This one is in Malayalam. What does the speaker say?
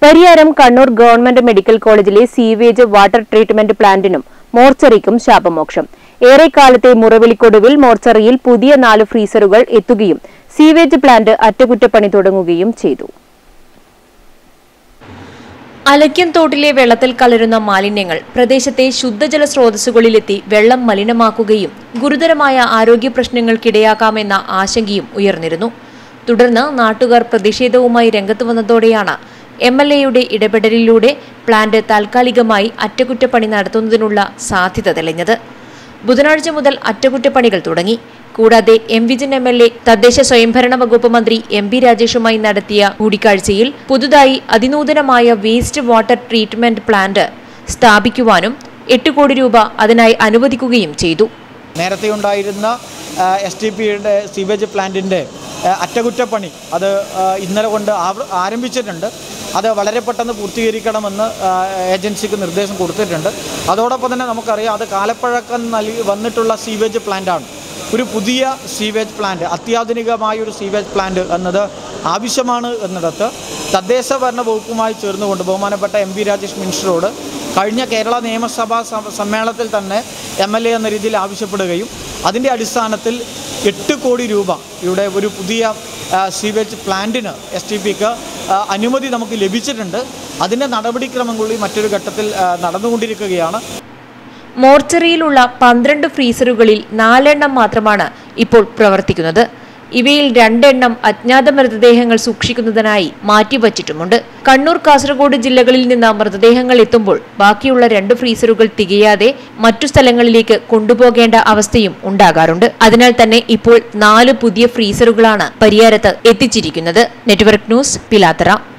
പരിയാരം കണ്ണൂർ ഗവൺമെന്റ് മെഡിക്കൽ കോളേജിലെ സീവേജ് വാട്ടർ ട്രീറ്റ്മെന്റ് പ്ലാന്റിനും മോർച്ചറിക്കും ശാപമോക്ഷം. ഏറെക്കാലത്തെ മുറവിളിക്കൊടുവിൽ മോർച്ചറിയിൽ പുതിയ 4 ഫ്രീസറുകൾ എത്തുകയും സീവേജ് പ്ലാന്റ് അറ്റകുറ്റപ്പണി തുടങ്ങുകയും ചെയ്തു. അലക്യം തോട്ടിലെ വെള്ളത്തിൽ കലരുന്ന മാലിന്യങ്ങൾ പ്രദേശത്തെ ശുദ്ധജല സ്രോതസ്സുകളിലെത്തി വെള്ളം മലിനമാക്കുകയും ഗുരുതരമായ ആരോഗ്യ പ്രശ്നങ്ങൾക്കിടയാക്കാമെന്ന ആശങ്കയും ഉയർന്നിരുന്നു. തുടർന്ന് നാട്ടുകാർ പ്രതിഷേധവുമായി രംഗത്ത് വന്നതോടെയാണ് MLAയുടെ ഇടപെടലിലൂടെ പ്ലാന്റ് താൽക്കാലികമായി അറ്റകുറ്റപ്പണി നടത്തുന്നതിനുള്ള സാധ്യത തെളിഞ്ഞത്. ബുധനാഴ്ച മുതൽ അറ്റകുറ്റപ്പണികൾ തുടങ്ങി. കൂടാതെ വിജിൻ MLA തദ്ദേശ സ്വയംഭരണ വകുപ്പ് മന്ത്രി MP രാജേഷുമായി നടത്തിയ കൂടിക്കാഴ്ചയിൽ പുതുതായി അതിനൂതനമായ വേസ്റ്റ് വാട്ടർ ട്രീറ്റ്മെന്റ് പ്ലാന്റ് സ്ഥാപിക്കുവാനും 8 കോടി രൂപ അതിനായി അനുവദിക്കുകയും ചെയ്തു. നേരത്തെ ഉണ്ടായിരുന്ന STPയുടെ സീവേജ് പ്ലാന്റിന്റെ അറ്റകുറ്റപ്പണി അത് ഇന്നലെ കൊണ്ട് ആരംഭിച്ചിട്ടുണ്ട്. അത് വളരെ പെട്ടെന്ന് പൂർത്തീകരിക്കണമെന്ന് ഏജൻസിക്ക് നിർദ്ദേശം കൊടുത്തിട്ടുണ്ട്. അതോടൊപ്പം തന്നെ നമുക്കറിയാം അത് കാലപ്പഴക്കം വന്നിട്ടുള്ള സീവേജ് പ്ലാന്റാണ്. ഒരു പുതിയ സീവേജ് പ്ലാന്റ്, അത്യാധുനികമായ ഒരു സീവേജ് പ്ലാന്റ് എന്നത് ആവശ്യമാണ് എന്നിടത്ത് തദ്ദേശ ഭരണ വകുപ്പുമായി ചേർന്നുകൊണ്ട് ബഹുമാനപ്പെട്ട MP രാജേഷ് മിനിസ്റ്ററോട് കഴിഞ്ഞ കേരള നിയമസഭാ സമ്മേളനത്തിൽ തന്നെ MLA എന്ന രീതിയിൽ ആവശ്യപ്പെടുകയും അതിൻ്റെ അടിസ്ഥാനത്തിൽ 8 കോടി രൂപ ഇവിടെ ഒരു പുതിയ സീവേജ് പ്ലാന്റിന് STPക്ക് അനുമതി നമുക്ക് ലഭിച്ചിട്ടുണ്ട്. അതിൻ്റെ നടപടിക്രമം കൂടി മറ്റൊരു ഘട്ടത്തിൽ നടന്നുകൊണ്ടിരിക്കുകയാണ്. മോർച്ചറിയിലുള്ള 12 ഫ്രീസറുകളിൽ 4 എണ്ണം മാത്രമാണ് ഇപ്പോൾ പ്രവർത്തിക്കുന്നത്. ഇവയിൽ 2 എണ്ണം അജ്ഞാത മൃതദേഹങ്ങൾ സൂക്ഷിക്കുന്നതിനായി മാറ്റിവച്ചിട്ടുമുണ്ട്. കണ്ണൂർ, കാസർഗോഡ് ജില്ലകളിൽ നിന്ന് മൃതദേഹങ്ങൾ എത്തുമ്പോൾ ബാക്കിയുള്ള 2 ഫ്രീസറുകൾ തികയാതെ മറ്റു സ്ഥലങ്ങളിലേക്ക് കൊണ്ടുപോകേണ്ട അവസ്ഥയും ഉണ്ടാകാറുണ്ട്. അതിനാൽ തന്നെ ഇപ്പോൾ 4 പുതിയ ഫ്രീസറുകളാണ് പരിയാരത്ത് എത്തിച്ചിരിക്കുന്നത്. Network news, Pilathara.